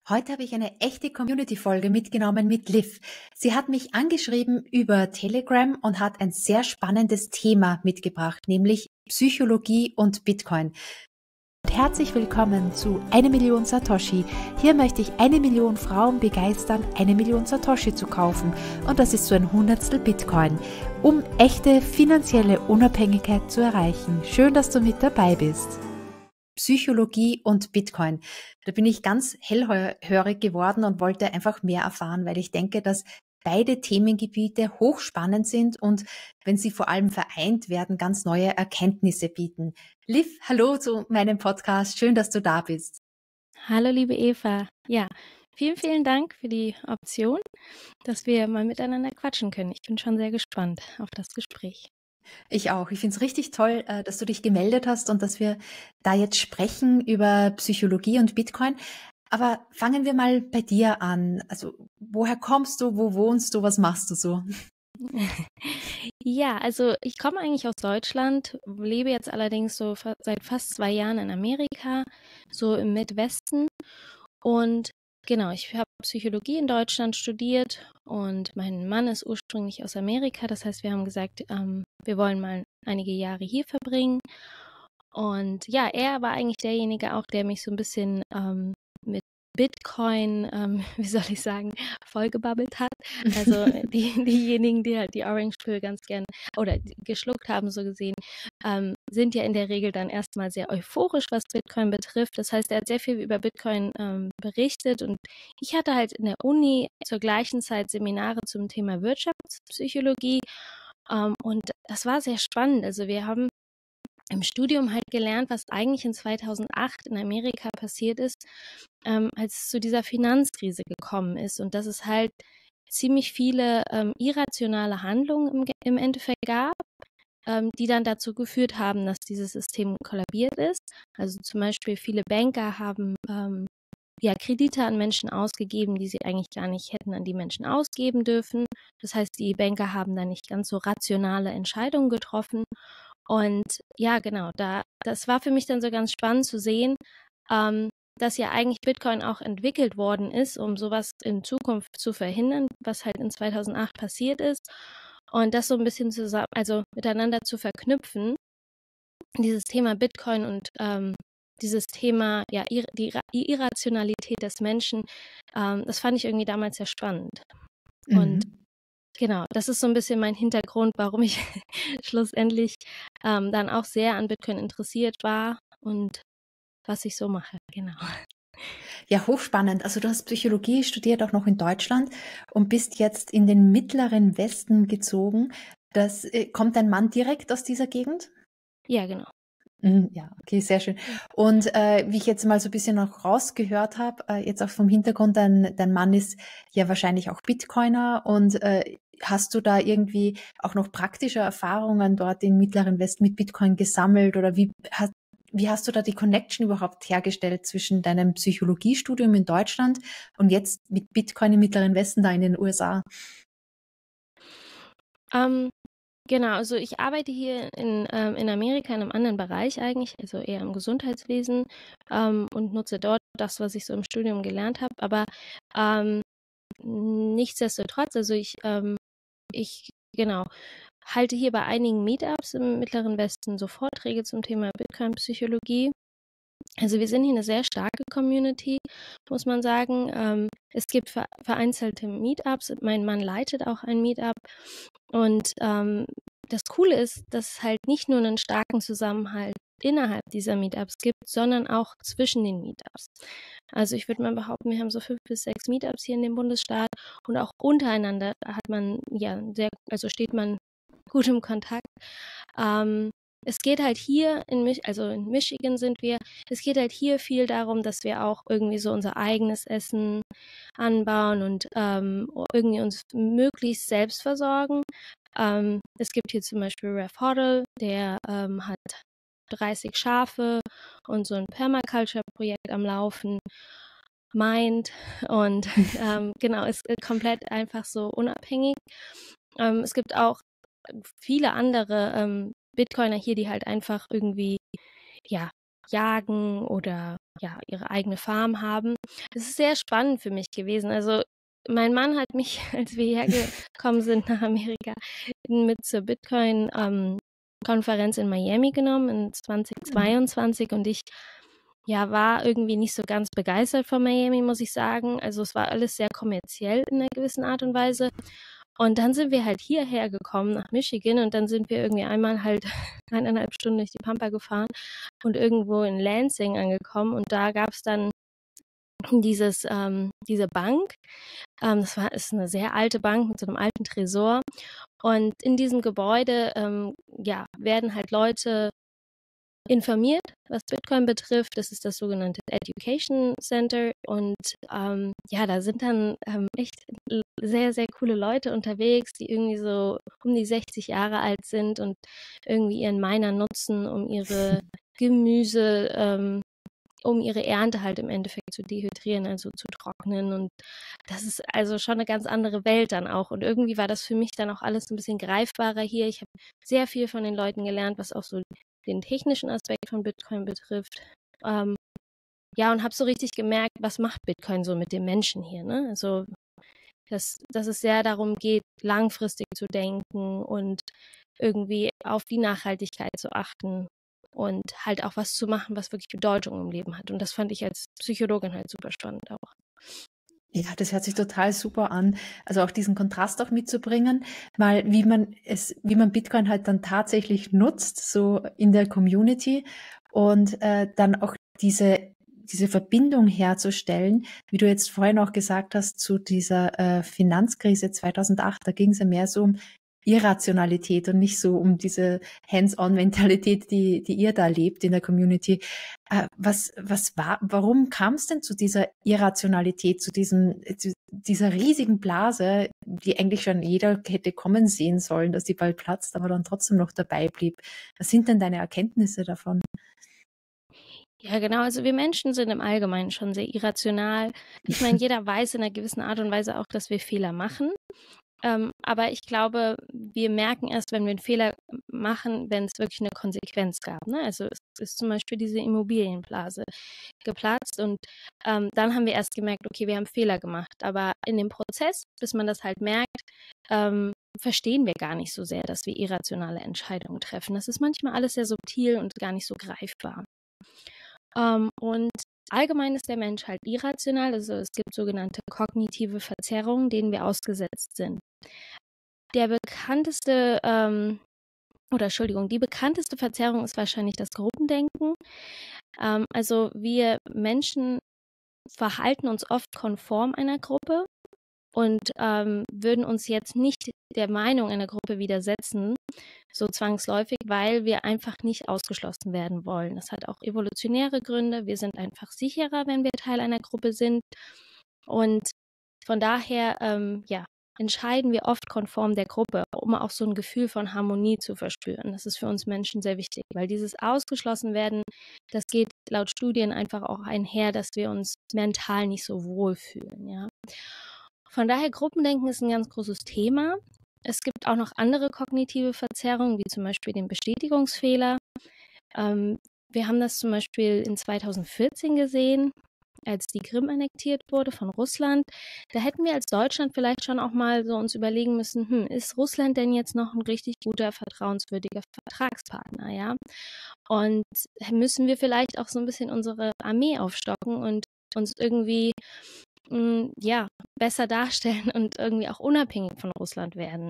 Heute habe ich eine echte Community-Folge mitgenommen mit Liv. Sie hat mich angeschrieben über Telegram und hat ein sehr spannendes Thema mitgebracht, nämlich Psychologie und Bitcoin. Herzlich willkommen zu 1 Million Satoshi. Hier möchte ich 1 Million Frauen begeistern, 1 Million Satoshi zu kaufen. Und das ist so ein Hundertstel Bitcoin, um echte finanzielle Unabhängigkeit zu erreichen. Schön, dass du mit dabei bist. Psychologie und Bitcoin. Da bin ich ganz hellhörig geworden und wollte einfach mehr erfahren, weil ich denke, dass beide Themengebiete hochspannend sind und wenn sie vor allem vereint werden, ganz neue Erkenntnisse bieten. Liv, hallo zu meinem Podcast. Schön, dass du da bist. Hallo, liebe Eva. Ja, vielen Dank für die Option, dass wir mal miteinander quatschen können. Ich bin schon sehr gespannt auf das Gespräch. Ich auch. Ich finde es richtig toll, dass du dich gemeldet hast und dass wir da jetzt sprechen über Psychologie und Bitcoin. Aber fangen wir mal bei dir an. Also, woher kommst du? Wo wohnst du? Was machst du so? Ja, also ich komme eigentlich aus Deutschland, lebe jetzt allerdings so seit fast 2 Jahren in Amerika, so im Midwesten. Und genau, ich habe Psychologie in Deutschland studiert und mein Mann ist ursprünglich aus Amerika. Das heißt, wir haben gesagt, wir wollen mal einige Jahre hier verbringen. Und ja, er war eigentlich derjenige auch, der mich so ein bisschen mit Bitcoin, wie soll ich sagen, vollgebabbelt hat. Also diejenigen, die halt die Orange Pill ganz gern oder geschluckt haben, so gesehen, sind ja in der Regel dann erstmal sehr euphorisch, was Bitcoin betrifft. Das heißt, er hat sehr viel über Bitcoin berichtet und ich hatte halt in der Uni zur gleichen Zeit Seminare zum Thema Wirtschaftspsychologie und das war sehr spannend. Also wir haben im Studium halt gelernt, was eigentlich in 2008 in Amerika passiert ist, als es zu dieser Finanzkrise gekommen ist und dass es halt ziemlich viele irrationale Handlungen im Endeffekt gab, die dann dazu geführt haben, dass dieses System kollabiert ist. Also zum Beispiel viele Banker haben Kredite an Menschen ausgegeben, die sie eigentlich gar nicht hätten an die Menschen ausgeben dürfen. Das heißt, die Banker haben dann nicht ganz so rationale Entscheidungen getroffen. Und ja, genau, das war für mich dann so ganz spannend zu sehen, dass ja eigentlich Bitcoin auch entwickelt worden ist, um sowas in Zukunft zu verhindern, was halt in 2008 passiert ist. Und das so ein bisschen miteinander zu verknüpfen, dieses Thema Bitcoin und dieses Thema, ja, die Irrationalität des Menschen, das fand ich irgendwie damals sehr spannend. Und genau, das ist so ein bisschen mein Hintergrund, warum ich schlussendlich dann auch sehr an Bitcoin interessiert war und was ich so mache, genau. Ja, hochspannend. Also du hast Psychologie studiert, auch noch in Deutschland und bist jetzt in den mittleren Westen gezogen. Kommt dein Mann direkt aus dieser Gegend? Ja, genau. Ja, okay, sehr schön. Und wie ich jetzt mal so ein bisschen noch rausgehört habe, jetzt auch vom Hintergrund, dein Mann ist ja wahrscheinlich auch Bitcoiner und hast du da irgendwie auch noch praktische Erfahrungen dort im Mittleren Westen mit Bitcoin gesammelt oder wie hast du da die Connection überhaupt hergestellt zwischen deinem Psychologiestudium in Deutschland und jetzt mit Bitcoin im Mittleren Westen da in den USA? Genau, also ich arbeite hier in Amerika in einem anderen Bereich eigentlich, also eher im Gesundheitswesen und nutze dort das, was ich so im Studium gelernt habe. Aber nichtsdestotrotz, also ich genau, halte hier bei einigen Meetups im Mittleren Westen so Vorträge zum Thema Bitcoin-Psychologie. Also wir sind hier eine sehr starke Community, muss man sagen. Es gibt vereinzelte Meetups. Mein Mann leitet auch ein Meetup. Und das Coole ist, dass es halt nicht nur einen starken Zusammenhalt innerhalb dieser Meetups gibt, sondern auch zwischen den Meetups. Also ich würde mal behaupten, wir haben so 5 bis 6 Meetups hier in dem Bundesstaat und auch untereinander hat man steht man gut im Kontakt. Es geht halt hier in Michigan sind wir, es geht halt hier viel darum, dass wir auch irgendwie so unser eigenes Essen anbauen und irgendwie uns möglichst selbst versorgen. Es gibt hier zum Beispiel Rev Hoddle, der hat 30 Schafe und so ein Permaculture-Projekt am Laufen. Mind und genau, ist komplett einfach so unabhängig. Es gibt auch viele andere Bitcoiner hier, die halt einfach irgendwie, ja, jagen oder ja, ihre eigene Farm haben. Das ist sehr spannend für mich gewesen. Also mein Mann hat mich, als wir hierher gekommen sind nach Amerika, mit zur Bitcoin-Konferenz in Miami genommen in 2022 und ich ja, war irgendwie nicht so ganz begeistert von Miami, muss ich sagen. Also es war alles sehr kommerziell in einer gewissen Art und Weise. Und dann sind wir halt hierher gekommen nach Michigan und dann sind wir irgendwie einmal halt 1,5 Stunden durch die Pampa gefahren und irgendwo in Lansing angekommen und da gab es dann diese Bank. Ist eine sehr alte Bank mit so einem alten Tresor und in diesem Gebäude ja, werden halt Leute informiert, was Bitcoin betrifft. Das ist das sogenannte Education Center und ja, da sind dann echt sehr, sehr coole Leute unterwegs, die irgendwie so um die 60 Jahre alt sind und irgendwie ihren Miner nutzen, um ihre Gemüse, um ihre Ernte halt im Endeffekt zu dehydrieren, also zu trocknen. Und das ist also schon eine ganz andere Welt dann auch. Und irgendwie war das für mich dann auch alles ein bisschen greifbarer hier. Ich habe sehr viel von den Leuten gelernt, was auch so den technischen Aspekt von Bitcoin betrifft. Ja, und habe so richtig gemerkt, was macht Bitcoin so mit dem Menschen hier, ne? Also, dass es sehr darum geht, langfristig zu denken und irgendwie auf die Nachhaltigkeit zu achten und halt auch was zu machen, was wirklich Bedeutung im Leben hat. Und das fand ich als Psychologin halt super spannend auch. Ja, das hört sich total super an. Also auch diesen Kontrast auch mitzubringen, mal wie man Bitcoin halt dann tatsächlich nutzt, so in der Community und dann auch diese Verbindung herzustellen, wie du jetzt vorhin auch gesagt hast, zu dieser Finanzkrise 2008, da ging es ja mehr so um Irrationalität und nicht so um diese Hands-on-Mentalität, die ihr da lebt in der Community. Warum kam es denn zu dieser Irrationalität, zu dieser riesigen Blase, die eigentlich schon jeder hätte kommen sehen sollen, dass die bald platzt, aber dann trotzdem noch dabei blieb? Was sind denn deine Erkenntnisse davon? Ja, genau. Also wir Menschen sind im Allgemeinen schon sehr irrational. Ich meine, jeder weiß in einer gewissen Art und Weise auch, dass wir Fehler machen. Aber ich glaube, wir merken erst, wenn wir einen Fehler machen, wenn es wirklich eine Konsequenz gab. Ne? Also es ist zum Beispiel diese Immobilienblase geplatzt und dann haben wir erst gemerkt, okay, wir haben Fehler gemacht. Aber in dem Prozess, bis man das halt merkt, verstehen wir gar nicht so sehr, dass wir irrationale Entscheidungen treffen. Das ist manchmal alles sehr subtil und gar nicht so greifbar. Und allgemein ist der Mensch halt irrational, also es gibt sogenannte kognitive Verzerrungen, denen wir ausgesetzt sind. Die bekannteste Verzerrung ist wahrscheinlich das Gruppendenken. Also wir Menschen verhalten uns oft konform einer Gruppe und würden uns jetzt nicht der Meinung einer Gruppe widersetzen, so zwangsläufig, weil wir einfach nicht ausgeschlossen werden wollen. Das hat auch evolutionäre Gründe. Wir sind einfach sicherer, wenn wir Teil einer Gruppe sind. Und von daher, ja, entscheiden wir oft konform der Gruppe, um auch so ein Gefühl von Harmonie zu verspüren. Das ist für uns Menschen sehr wichtig, weil dieses Ausgeschlossenwerden, das geht laut Studien einfach auch einher, dass wir uns mental nicht so wohl fühlen, ja. Von daher, Gruppendenken ist ein ganz großes Thema. Es gibt auch noch andere kognitive Verzerrungen, wie zum Beispiel den Bestätigungsfehler. Wir haben das zum Beispiel in 2014 gesehen, als die Krim annektiert wurde von Russland. Da hätten wir als Deutschland vielleicht schon auch mal so uns überlegen müssen, ist Russland denn jetzt noch ein richtig guter, vertrauenswürdiger Vertragspartner, ja? Und müssen wir vielleicht auch so ein bisschen unsere Armee aufstocken und uns irgendwie ja, besser darstellen und irgendwie auch unabhängig von Russland werden.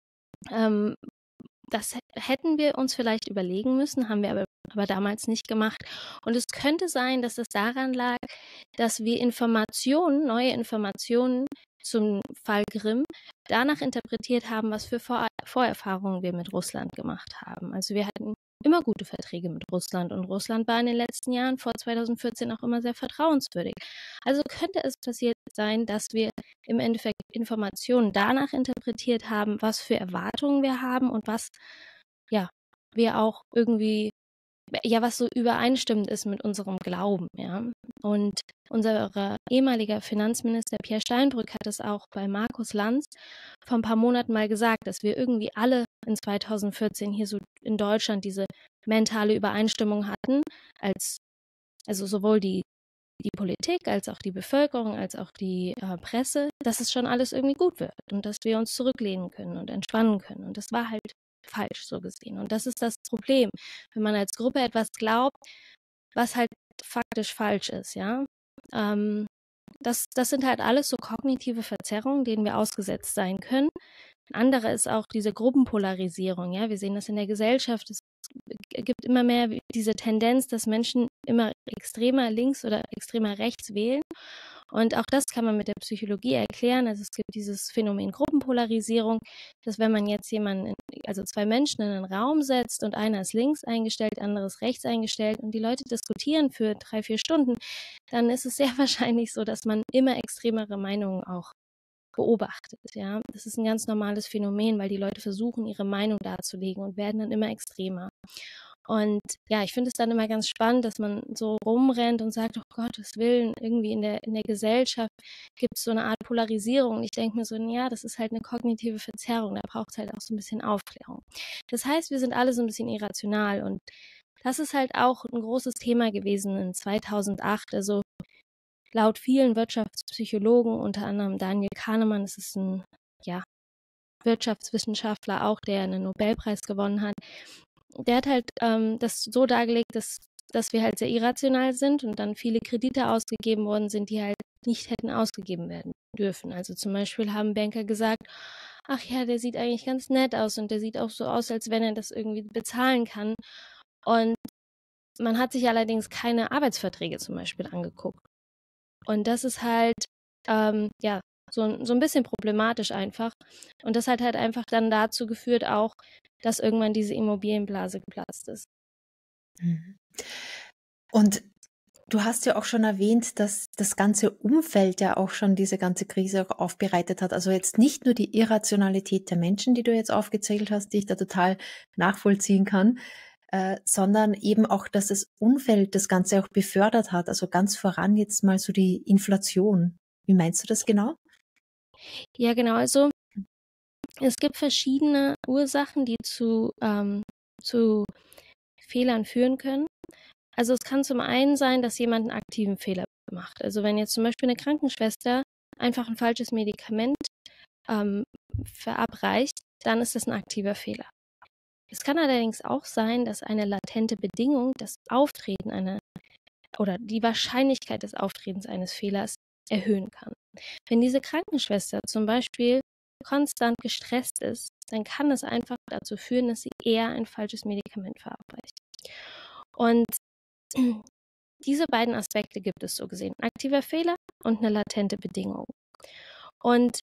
Das hätten wir uns vielleicht überlegen müssen, haben wir aber damals nicht gemacht. Und es könnte sein, dass es daran lag, dass wir neue Informationen zum Fall Krim danach interpretiert haben, was für Vorerfahrungen wir mit Russland gemacht haben. Also wir hatten immer gute Verträge mit Russland und Russland war in den letzten Jahren vor 2014 auch immer sehr vertrauenswürdig. Also könnte es passiert sein, dass wir im Endeffekt Informationen danach interpretiert haben, was für Erwartungen wir haben und was ja wir auch irgendwie was so übereinstimmend ist mit unserem Glauben, ja. Und unser ehemaliger Finanzminister Pierre Steinbrück hat es auch bei Markus Lanz vor ein paar Monaten mal gesagt, dass wir irgendwie alle in 2014 hier so in Deutschland diese mentale Übereinstimmung hatten, also sowohl die die Politik, als auch die Bevölkerung, als auch die Presse, dass es schon alles irgendwie gut wird und dass wir uns zurücklehnen können und entspannen können. Und das war halt falsch so gesehen. Und das ist das Problem, wenn man als Gruppe etwas glaubt, was halt faktisch falsch ist, ja. Das sind halt alles so kognitive Verzerrungen, denen wir ausgesetzt sein können. Ein anderer ist auch diese Gruppenpolarisierung, ja. Wir sehen das in der Gesellschaft. Es gibt immer mehr diese Tendenz, dass Menschen immer extremer links oder extremer rechts wählen. Und auch das kann man mit der Psychologie erklären. Also es gibt dieses Phänomen Gruppenpolarisierung, dass wenn man jetzt also zwei Menschen in einen Raum setzt und einer ist links eingestellt, andere ist rechts eingestellt und die Leute diskutieren für 3-4 Stunden, dann ist es sehr wahrscheinlich so, dass man immer extremere Meinungen auch beobachtet. Ja, das ist ein ganz normales Phänomen, weil die Leute versuchen, ihre Meinung darzulegen und werden dann immer extremer. Und ja, ich finde es dann immer ganz spannend, dass man so rumrennt und sagt, oh Gottes Willen, irgendwie in der Gesellschaft gibt es so eine Art Polarisierung. Und ich denke mir so, ja, das ist halt eine kognitive Verzerrung, da braucht es halt auch so ein bisschen Aufklärung. Das heißt, wir sind alle so ein bisschen irrational und das ist halt auch ein großes Thema gewesen in 2008. Also laut vielen Wirtschaftspsychologen, unter anderem Daniel Kahnemann, das ist ein Wirtschaftswissenschaftler auch, der einen Nobelpreis gewonnen hat, der hat halt das so dargelegt, dass wir halt sehr irrational sind und dann viele Kredite ausgegeben worden sind, die halt nicht hätten ausgegeben werden dürfen. Also zum Beispiel haben Banker gesagt, ach ja, der sieht eigentlich ganz nett aus und der sieht auch so aus, als wenn er das irgendwie bezahlen kann. Und man hat sich allerdings keine Arbeitsverträge zum Beispiel angeguckt. Und das ist halt, so ein bisschen problematisch einfach. Und das hat halt einfach dann dazu geführt auch, dass irgendwann diese Immobilienblase geplatzt ist. Und du hast ja auch schon erwähnt, dass das ganze Umfeld ja auch schon diese ganze Krise auch aufbereitet hat. Also jetzt nicht nur die Irrationalität der Menschen, die du jetzt aufgezählt hast, die ich da total nachvollziehen kann, sondern eben auch, dass das Umfeld das Ganze auch befördert hat. Also ganz voran jetzt mal so die Inflation. Wie meinst du das genau? Ja, genau. Also es gibt verschiedene Ursachen, die zu Fehlern führen können. Also es kann zum einen sein, dass jemand einen aktiven Fehler macht. Also wenn jetzt zum Beispiel eine Krankenschwester einfach ein falsches Medikament verabreicht, dann ist das ein aktiver Fehler. Es kann allerdings auch sein, dass eine latente Bedingung das Auftreten oder die Wahrscheinlichkeit des Auftretens eines Fehlers erhöhen kann. Wenn diese Krankenschwester zum Beispiel konstant gestresst ist, dann kann es einfach dazu führen, dass sie eher ein falsches Medikament verabreicht. Und diese beiden Aspekte gibt es so gesehen. Aktiver Fehler und eine latente Bedingung. Und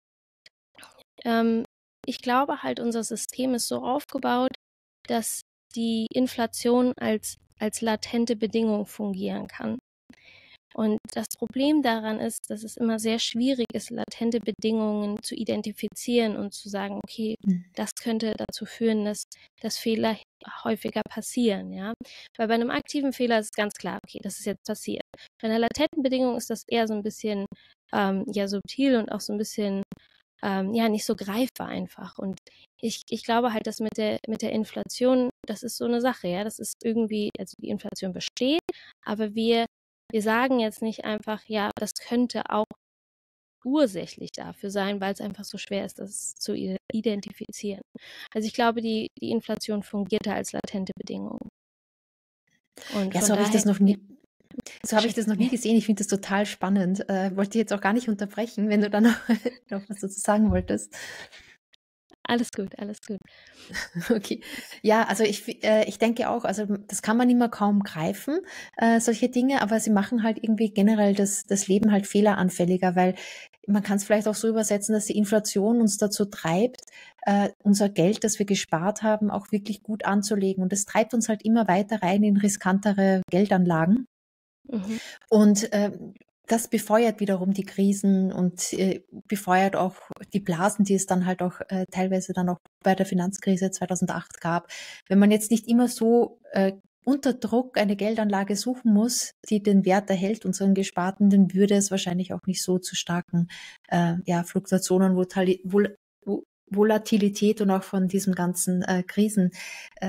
ich glaube halt, unser System ist so aufgebaut, dass die Inflation als latente Bedingung fungieren kann. Und das Problem daran ist, dass es immer sehr schwierig ist, latente Bedingungen zu identifizieren und zu sagen, okay, das könnte dazu führen, dass Fehler häufiger passieren, ja. Weil bei einem aktiven Fehler ist es ganz klar, okay, das ist jetzt passiert. Bei einer latenten Bedingung ist das eher so ein bisschen subtil und auch so ein bisschen nicht so greifbar einfach. Und ich glaube halt, dass mit der Inflation, das ist so eine Sache, ja, das ist irgendwie, also die Inflation besteht, aber wir sagen jetzt nicht einfach, ja, das könnte auch ursächlich dafür sein, weil es einfach so schwer ist, das zu identifizieren. Also ich glaube, die Inflation fungiert da als latente Bedingung. Und ja, so habe ich das noch nie. So habe ich das noch nie gesehen. Ich finde das total spannend. Wollte jetzt auch gar nicht unterbrechen, wenn du da noch was dazu sagen wolltest. Alles gut, alles gut. Okay. Ja, also ich denke auch, also das kann man immer kaum greifen, solche Dinge, aber sie machen halt irgendwie generell das Leben halt fehleranfälliger, weil man kann es vielleicht auch so übersetzen, dass die Inflation uns dazu treibt, unser Geld, das wir gespart haben, auch wirklich gut anzulegen. Und das treibt uns halt immer weiter rein in riskantere Geldanlagen. Und das befeuert wiederum die Krisen und befeuert auch die Blasen, die es dann halt auch teilweise dann auch bei der Finanzkrise 2008 gab. Wenn man jetzt nicht immer so unter Druck eine Geldanlage suchen muss, die den Wert erhält, unseren Gesparten, dann würde es wahrscheinlich auch nicht so zu starken Fluktuationen, Volatilität und auch von diesen ganzen Krisen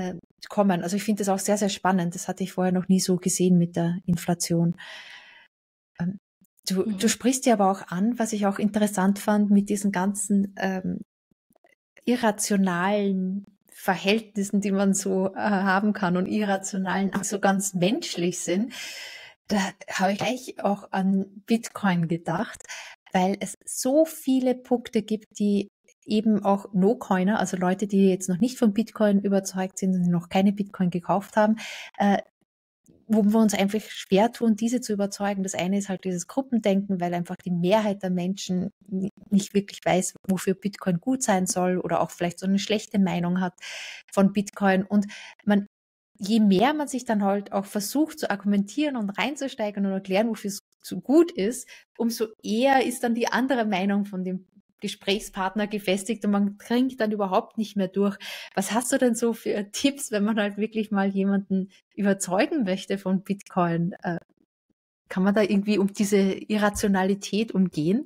kommen. Also ich finde das auch sehr, sehr spannend. Das hatte ich vorher noch nie so gesehen mit der Inflation. Du sprichst ja aber auch an, was ich auch interessant fand, mit diesen ganzen irrationalen Verhältnissen, die man so haben kann und irrationalen, auch so ganz menschlich sind. Da habe ich gleich auch an Bitcoin gedacht, weil es so viele Punkte gibt, die eben auch No-Coiner, also Leute, die jetzt noch nicht von Bitcoin überzeugt sind und noch keine Bitcoin gekauft haben, wo wir uns einfach schwer tun, diese zu überzeugen. Das eine ist halt dieses Gruppendenken, weil einfach die Mehrheit der Menschen nicht wirklich weiß, wofür Bitcoin gut sein soll oder auch vielleicht so eine schlechte Meinung hat von Bitcoin. Und je mehr man sich dann halt auch versucht zu argumentieren und reinzusteigen und erklären, wofür es so gut ist, umso eher ist dann die andere Meinung von dem Gesprächspartner gefestigt und man dringt dann überhaupt nicht mehr durch. Was hast du denn so für Tipps, wenn man halt wirklich mal jemanden überzeugen möchte von Bitcoin? Kann man da irgendwie um diese Irrationalität umgehen?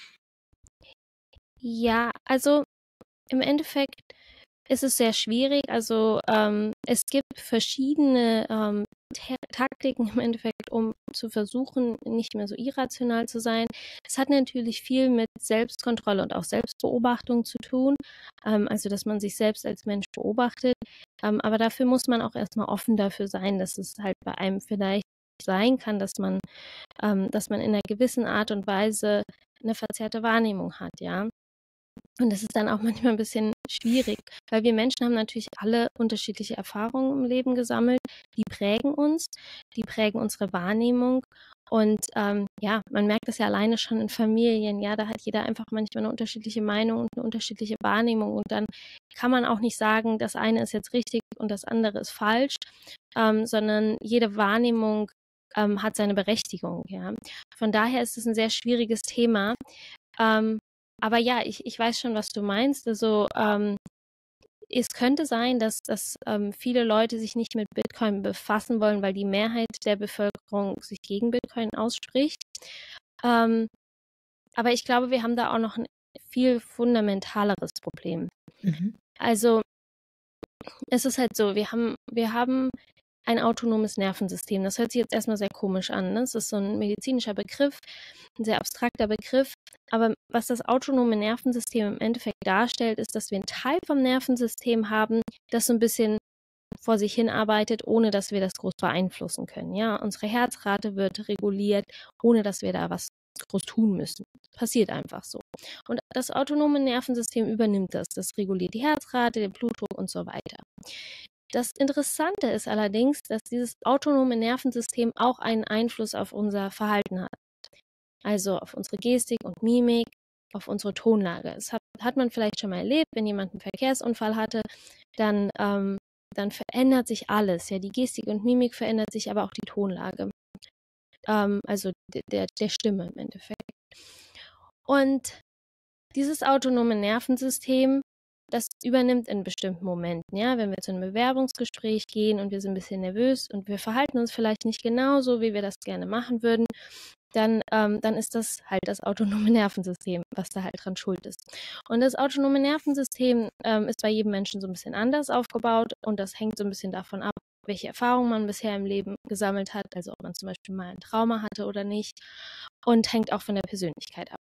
Ja, also im Endeffekt ist es sehr schwierig. Also es gibt verschiedene Taktiken im Endeffekt, um zu versuchen, nicht mehr so irrational zu sein. Es hat natürlich viel mit Selbstkontrolle und auch Selbstbeobachtung zu tun, also dass man sich selbst als Mensch beobachtet. Aber dafür muss man auch erstmal offen dafür sein, dass es halt bei einem vielleicht sein kann, dass man in einer gewissen Art und Weise eine verzerrte Wahrnehmung hat, ja. Und das ist dann auch manchmal ein bisschen schwierig, weil wir Menschen haben natürlich alle unterschiedliche Erfahrungen im Leben gesammelt. Die prägen uns, die prägen unsere Wahrnehmung. Und ja, man merkt das ja alleine schon in Familien. Ja, da hat jeder einfach manchmal eine unterschiedliche Meinung und eine unterschiedliche Wahrnehmung. Und dann kann man auch nicht sagen, das eine ist jetzt richtig und das andere ist falsch, sondern jede Wahrnehmung hat seine Berechtigung. Ja. Von daher ist es ein sehr schwieriges Thema. Aber ja, ich weiß schon, was du meinst. Also es könnte sein, dass viele Leute sich nicht mit Bitcoin befassen wollen, weil die Mehrheit der Bevölkerung sich gegen Bitcoin ausspricht. Aber ich glaube, wir haben da auch noch ein viel fundamentaleres Problem. Also es ist halt so, wir haben ein autonomes Nervensystem. Das hört sich jetzt erstmal sehr komisch an. Ne? Das ist so ein medizinischer Begriff, ein sehr abstrakter Begriff. Aber was das autonome Nervensystem im Endeffekt darstellt, ist, dass wir einen Teil vom Nervensystem haben, das so ein bisschen vor sich hin arbeitet, ohne dass wir das groß beeinflussen können. Ja, unsere Herzrate wird reguliert, ohne dass wir da was groß tun müssen. Passiert einfach so. Und das autonome Nervensystem übernimmt das. Das reguliert die Herzrate, den Blutdruck und so weiter. Das Interessante ist allerdings, dass dieses autonome Nervensystem auch einen Einfluss auf unser Verhalten hat. Also auf unsere Gestik und Mimik, auf unsere Tonlage. Das hat man vielleicht schon mal erlebt, wenn jemand einen Verkehrsunfall hatte, dann verändert sich alles. Ja, die Gestik und Mimik verändert sich, aber auch die Tonlage. Also der Stimme im Endeffekt. Und dieses autonome Nervensystem, das übernimmt in bestimmten Momenten, ja, wenn wir zu einem Bewerbungsgespräch gehen und wir sind ein bisschen nervös und wir verhalten uns vielleicht nicht genauso, wie wir das gerne machen würden, dann ist das halt das autonome Nervensystem, was da halt dran schuld ist. Und das autonome Nervensystem ist bei jedem Menschen so ein bisschen anders aufgebaut und das hängt so ein bisschen davon ab, welche Erfahrungen man bisher im Leben gesammelt hat, also ob man zum Beispiel mal ein Trauma hatte oder nicht, und hängt auch von der Persönlichkeit ab.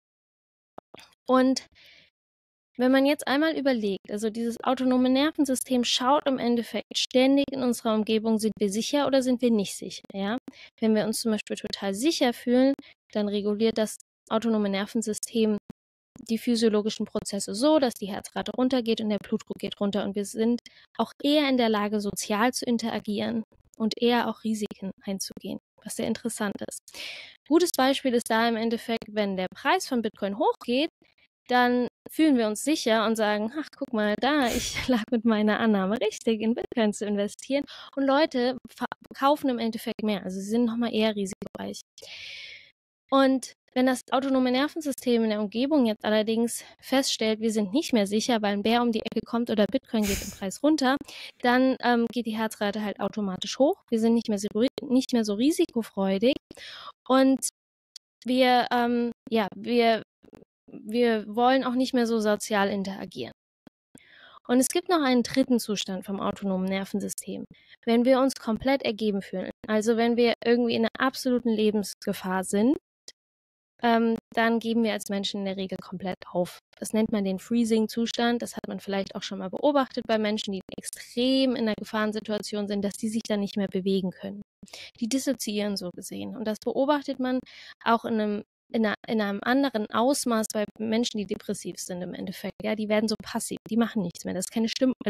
Und wenn man jetzt einmal überlegt, also dieses autonome Nervensystem schaut im Endeffekt ständig in unserer Umgebung, sind wir sicher oder sind wir nicht sicher, ja? Wenn wir uns zum Beispiel total sicher fühlen, dann reguliert das autonome Nervensystem die physiologischen Prozesse so, dass die Herzrate runtergeht und der Blutdruck geht runter und wir sind auch eher in der Lage, sozial zu interagieren und eher auch Risiken einzugehen, was sehr interessant ist. Gutes Beispiel ist da im Endeffekt, wenn der Preis von Bitcoin hochgeht, dann fühlen wir uns sicher und sagen, ach, guck mal da, ich lag mit meiner Annahme richtig, in Bitcoin zu investieren. Und Leute kaufen im Endeffekt mehr, also sie sind nochmal eher risikoreich. Und wenn das autonome Nervensystem in der Umgebung jetzt allerdings feststellt, wir sind nicht mehr sicher, weil ein Bär um die Ecke kommt oder Bitcoin geht im Preis runter, dann geht die Herzrate halt automatisch hoch. Wir sind nicht mehr so risikofreudig und wir wollen auch nicht mehr so sozial interagieren. Und es gibt noch einen dritten Zustand vom autonomen Nervensystem. Wenn wir uns komplett ergeben fühlen, also wenn wir irgendwie in einer absoluten Lebensgefahr sind, dann geben wir als Menschen in der Regel komplett auf. Das nennt man den Freezing-Zustand. Das hat man vielleicht auch schon mal beobachtet bei Menschen, die extrem in einer Gefahrensituation sind, dass die sich dann nicht mehr bewegen können. Die dissoziieren so gesehen. Und das beobachtet man auch in einem anderen Ausmaß bei Menschen, die depressiv sind im Endeffekt. Ja, die werden so passiv, die machen nichts mehr. Das ist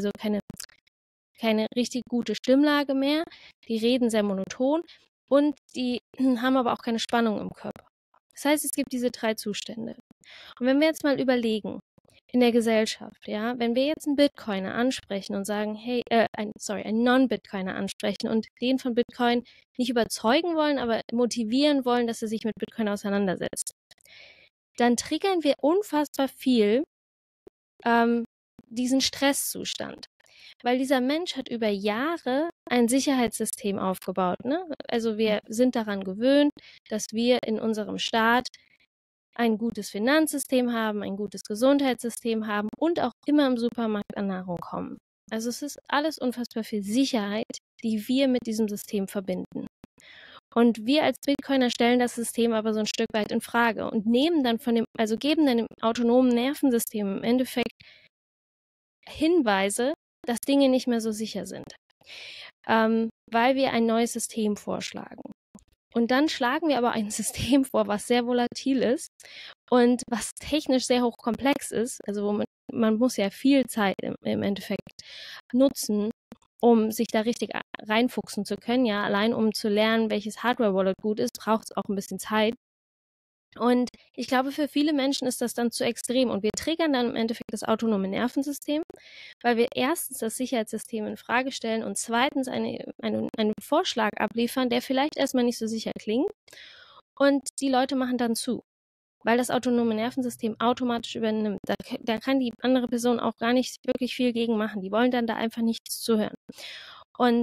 keine richtig gute Stimmlage mehr. Die reden sehr monoton und die haben aber auch keine Spannung im Körper. Das heißt, es gibt diese 3 Zustände. Und wenn wir jetzt mal überlegen, in der Gesellschaft, ja, wenn wir jetzt einen Bitcoiner ansprechen und sagen, hey, einen Non-Bitcoiner ansprechen und den von Bitcoin nicht überzeugen wollen, aber motivieren wollen, dass er sich mit Bitcoin auseinandersetzt, dann triggern wir unfassbar viel diesen Stresszustand. Weil dieser Mensch hat über Jahre ein Sicherheitssystem aufgebaut. Ne? Also wir sind daran gewöhnt, dass wir in unserem Staat ein gutes Finanzsystem haben, ein gutes Gesundheitssystem haben und auch immer im Supermarkt an Nahrung kommen. Also es ist alles unfassbar viel Sicherheit, die wir mit diesem System verbinden. Und wir als Bitcoiner stellen das System aber so ein Stück weit in Frage und geben dann dem autonomen Nervensystem im Endeffekt Hinweise, dass Dinge nicht mehr so sicher sind, weil wir ein neues System vorschlagen. Und dann schlagen wir aber ein System vor, was sehr volatil ist und was technisch sehr hochkomplex ist, also man muss ja viel Zeit im Endeffekt nutzen, um sich da richtig reinfuchsen zu können. Ja, allein um zu lernen, welches Hardware-Wallet gut ist, braucht es auch ein bisschen Zeit. Und ich glaube, für viele Menschen ist das dann zu extrem und wir triggern dann im Endeffekt das autonome Nervensystem, weil wir erstens das Sicherheitssystem in Frage stellen und zweitens einen Vorschlag abliefern, der vielleicht erstmal nicht so sicher klingt und die Leute machen dann zu, weil das autonome Nervensystem automatisch übernimmt. Da kann die andere Person auch gar nicht wirklich viel gegen machen. Die wollen dann da einfach nichts zuhören. Und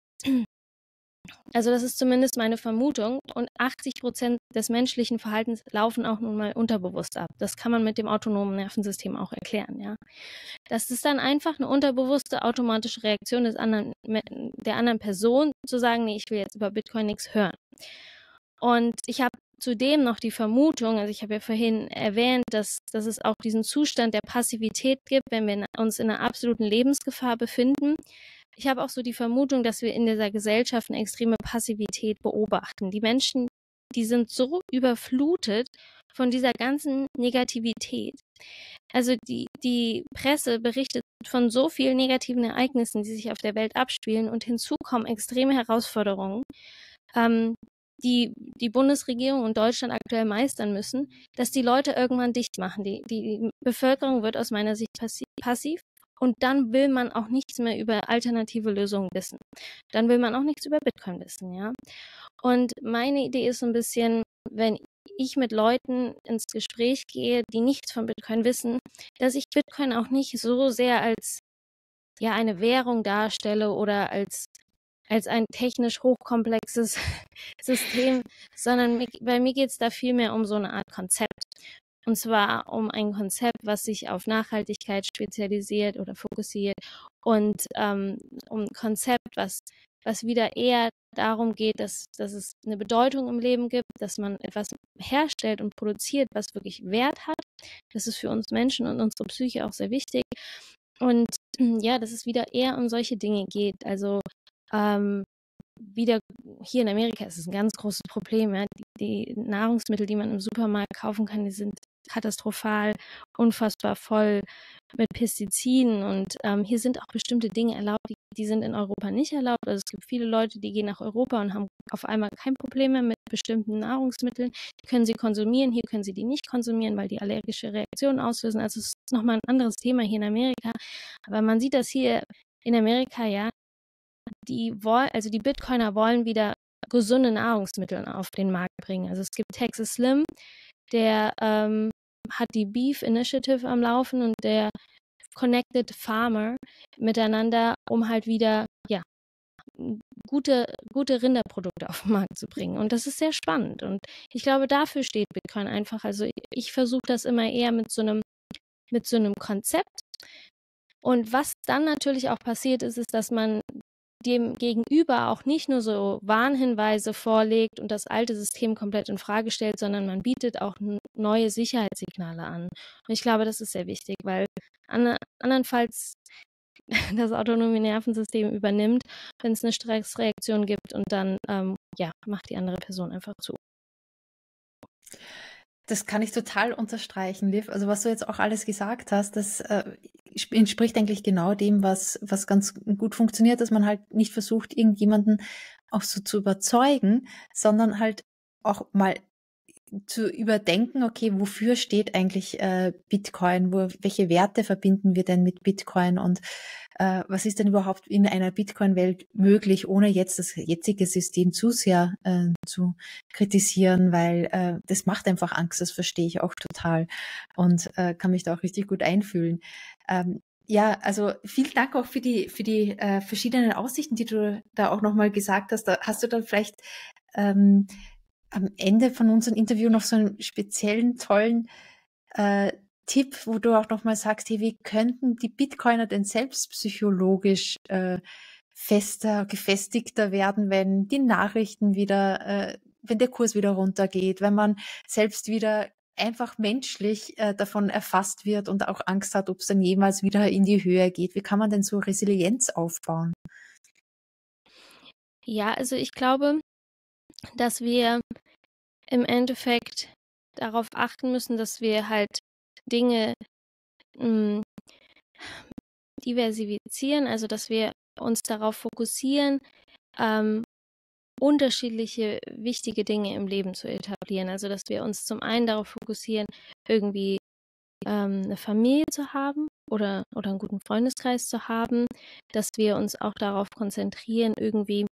also das ist zumindest meine Vermutung und 80% des menschlichen Verhaltens laufen auch nun mal unterbewusst ab. Das kann man mit dem autonomen Nervensystem auch erklären, ja. Das ist dann einfach eine unterbewusste automatische Reaktion der anderen Person, zu sagen, nee, ich will jetzt über Bitcoin nichts hören. Und ich habe zudem noch die Vermutung, also ich habe ja vorhin erwähnt, dass es auch diesen Zustand der Passivität gibt, wenn wir uns in einer absoluten Lebensgefahr befinden. Ich habe auch so die Vermutung, dass wir in dieser Gesellschaft eine extreme Passivität beobachten. Die Menschen, die sind so überflutet von dieser ganzen Negativität. Also die Presse berichtet von so vielen negativen Ereignissen, die sich auf der Welt abspielen und hinzu kommen extreme Herausforderungen, die Bundesregierung und Deutschland aktuell meistern müssen, dass die Leute irgendwann dicht machen. Die Bevölkerung wird aus meiner Sicht passiv. Und dann will man auch nichts mehr über alternative Lösungen wissen. Dann will man auch nichts über Bitcoin wissen, ja. Und meine Idee ist so ein bisschen, wenn ich mit Leuten ins Gespräch gehe, die nichts von Bitcoin wissen, dass ich Bitcoin auch nicht so sehr als ja eine Währung darstelle oder als ein technisch hochkomplexes System, sondern bei mir geht es da vielmehr um so eine Art Konzept. Und zwar um ein Konzept, was sich auf Nachhaltigkeit spezialisiert oder fokussiert und um ein Konzept, was wieder eher darum geht, dass es eine Bedeutung im Leben gibt, dass man etwas herstellt und produziert, was wirklich Wert hat. Das ist für uns Menschen und unsere Psyche auch sehr wichtig. Und ja, dass es wieder eher um solche Dinge geht. Also wieder hier in Amerika ist es ein ganz großes Problem. Ja? Die Nahrungsmittel, die man im Supermarkt kaufen kann, die sind katastrophal, unfassbar voll mit Pestiziden und hier sind auch bestimmte Dinge erlaubt, die sind in Europa nicht erlaubt. Also es gibt viele Leute, die gehen nach Europa und haben auf einmal kein Problem mehr mit bestimmten Nahrungsmitteln. Die können sie konsumieren, hier können sie die nicht konsumieren, weil die allergische Reaktionen auslösen. Also es ist nochmal ein anderes Thema hier in Amerika. Aber man sieht das hier in Amerika, ja, die Bitcoiner wollen wieder gesunde Nahrungsmittel auf den Markt bringen. Also es gibt Texas Slim, der hat die Beef Initiative am Laufen und der connected Farmer miteinander, um halt wieder ja gute Rinderprodukte auf den Markt zu bringen. Und das ist sehr spannend. Und ich glaube, dafür steht Bitcoin einfach. Also ich versuche das immer eher mit so einem Konzept. Und was dann natürlich auch passiert ist, dass man dem Gegenüber auch nicht nur so Warnhinweise vorlegt und das alte System komplett in Frage stellt, sondern man bietet auch neue Sicherheitssignale an. Und ich glaube, das ist sehr wichtig, weil andernfalls das autonome Nervensystem übernimmt, wenn es eine Stressreaktion gibt und dann macht die andere Person einfach zu. Das kann ich total unterstreichen, Liv. Also was du jetzt auch alles gesagt hast, das entspricht eigentlich genau dem, was ganz gut funktioniert, dass man halt nicht versucht, irgendjemanden auch so zu überzeugen, sondern halt auch mal zu überdenken, okay, wofür steht eigentlich Bitcoin? Welche Werte verbinden wir denn mit Bitcoin? Und was ist denn überhaupt in einer Bitcoin-Welt möglich, ohne jetzt das jetzige System zu sehr zu kritisieren, weil das macht einfach Angst, das verstehe ich auch total und kann mich da auch richtig gut einfühlen. Ja, also vielen Dank auch für die verschiedenen Aussichten, die du da auch nochmal gesagt hast. Da hast du dann vielleicht am Ende von unserem Interview noch so einen speziellen, tollen Tipp, wo du auch nochmal sagst, hey, wie könnten die Bitcoiner denn selbst psychologisch fester, gefestigter werden, wenn die Nachrichten wieder, wenn der Kurs wieder runtergeht, wenn man selbst wieder einfach menschlich davon erfasst wird und auch Angst hat, ob es dann jemals wieder in die Höhe geht. Wie kann man denn so Resilienz aufbauen? Ja, also ich glaube, dass wir im Endeffekt darauf achten müssen, dass wir halt Dinge diversifizieren, also dass wir uns darauf fokussieren, unterschiedliche wichtige Dinge im Leben zu etablieren. Also dass wir uns zum einen darauf fokussieren, irgendwie eine Familie zu haben oder einen guten Freundeskreis zu haben, dass wir uns auch darauf konzentrieren, irgendwie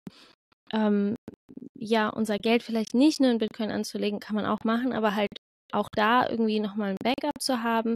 unser Geld vielleicht nicht nur in Bitcoin anzulegen, kann man auch machen, aber halt auch da irgendwie nochmal ein Backup zu haben.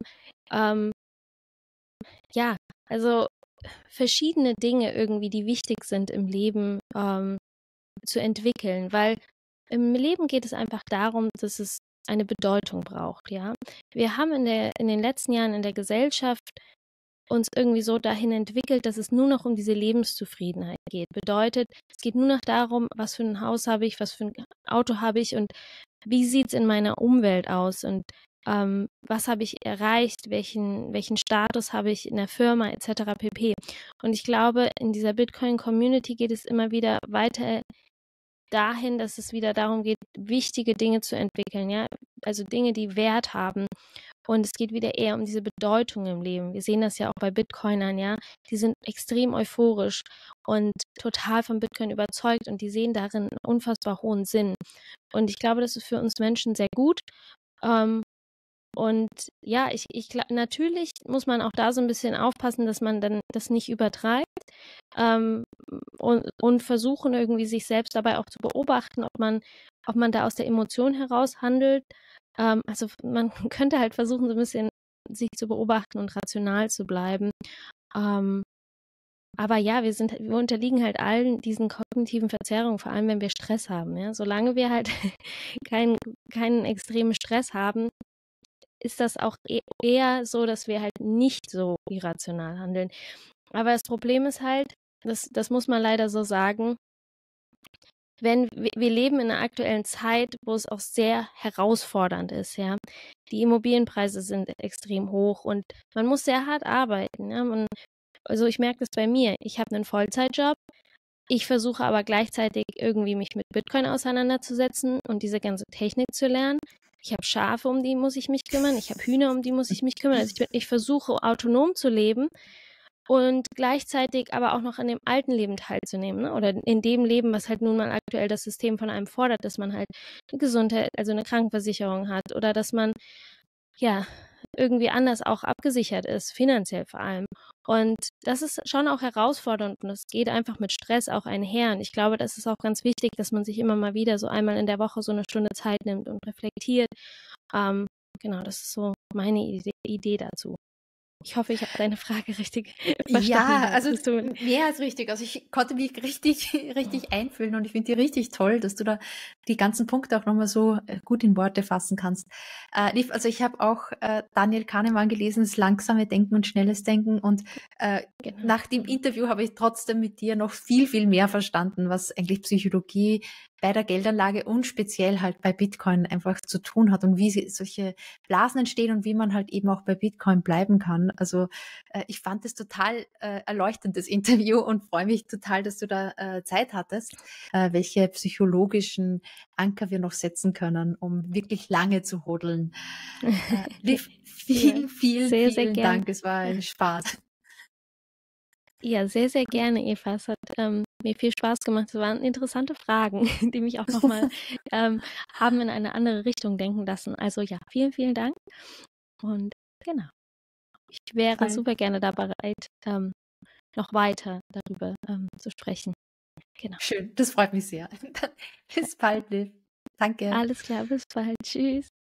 Also verschiedene Dinge irgendwie, die wichtig sind im Leben, zu entwickeln, weil im Leben geht es einfach darum, dass es eine Bedeutung braucht, ja. Wir haben in den letzten Jahren in der Gesellschaft uns irgendwie so dahin entwickelt, dass es nur noch um diese Lebenszufriedenheit geht. Bedeutet, es geht nur noch darum, was für ein Haus habe ich, was für ein Auto habe ich und wie sieht es in meiner Umwelt aus und was habe ich erreicht, welchen Status habe ich in der Firma etc. pp. Und ich glaube, in dieser Bitcoin-Community geht es immer wieder weiter dahin, dass es wieder darum geht, wichtige Dinge zu entwickeln, ja, also Dinge, die Wert haben. Und es geht wieder eher um diese Bedeutung im Leben. Wir sehen das ja auch bei Bitcoinern, ja. Die sind extrem euphorisch und total von Bitcoin überzeugt und die sehen darin einen unfassbar hohen Sinn. Und ich glaube, das ist für uns Menschen sehr gut. Und ja, natürlich muss man auch da so ein bisschen aufpassen, dass man dann das nicht übertreibt. Und versuchen irgendwie sich selbst dabei auch zu beobachten, ob man da aus der Emotion heraus handelt. Also man könnte halt versuchen, so ein bisschen sich zu beobachten und rational zu bleiben. Aber ja, wir unterliegen halt allen diesen kognitiven Verzerrungen, vor allem wenn wir Stress haben. Ja? Solange wir halt keinen extremen Stress haben, ist das auch eher so, dass wir halt nicht so irrational handeln. Aber das Problem ist halt, das muss man leider so sagen, wir leben in einer aktuellen Zeit, wo es auch sehr herausfordernd ist, ja. Die Immobilienpreise sind extrem hoch und man muss sehr hart arbeiten, ja. Also ich merke das bei mir. Ich habe einen Vollzeitjob. Ich versuche aber gleichzeitig irgendwie mich mit Bitcoin auseinanderzusetzen und diese ganze Technik zu lernen. Ich habe Schafe, um die muss ich mich kümmern. Ich habe Hühner, um die muss ich mich kümmern. Also ich versuche autonom zu leben und gleichzeitig aber auch noch an dem alten Leben teilzunehmen, ne? Oder in dem Leben, was halt nun mal aktuell das System von einem fordert, dass man halt eine Gesundheit, also eine Krankenversicherung hat oder dass man ja irgendwie anders auch abgesichert ist, finanziell vor allem. Und das ist schon auch herausfordernd und es geht einfach mit Stress auch einher. Und ich glaube, das ist auch ganz wichtig, dass man sich immer mal wieder so einmal in der Woche so eine Stunde Zeit nimmt und reflektiert. Genau, das ist so meine Idee dazu. Ich hoffe, ich habe deine Frage richtig verstanden. Ja, also Hattest du mehr als richtig. Also ich konnte mich richtig, richtig einfühlen und ich finde die richtig toll, dass du da die ganzen Punkte auch nochmal so gut in Worte fassen kannst. Also ich habe auch Daniel Kahnemann gelesen, das langsame Denken und schnelles Denken und genau. nach dem Interview habe ich trotzdem mit dir noch viel, viel mehr verstanden, was eigentlich Psychologie bei der Geldanlage und speziell halt bei Bitcoin einfach zu tun hat und wie solche Blasen entstehen und wie man halt eben auch bei Bitcoin bleiben kann. Also ich fand es total erleuchtendes Interview und freue mich total, dass du da Zeit hattest, welche psychologischen Anker wir noch setzen können, um wirklich lange zu hodeln. Liv, Ja, vielen, vielen, sehr, sehr vielen gern. Dank. Es war ein Spaß. Ja, sehr, sehr gerne, Eva. Es hat mir viel Spaß gemacht. Es waren interessante Fragen, die mich auch nochmal haben in eine andere Richtung denken lassen. Also ja, vielen, vielen Dank. Und genau, ich wäre Fein. super gerne da bereit, noch weiter darüber zu sprechen. Genau. Schön, das freut mich sehr. Bis bald, Liv. Danke. Alles klar, bis bald. Tschüss.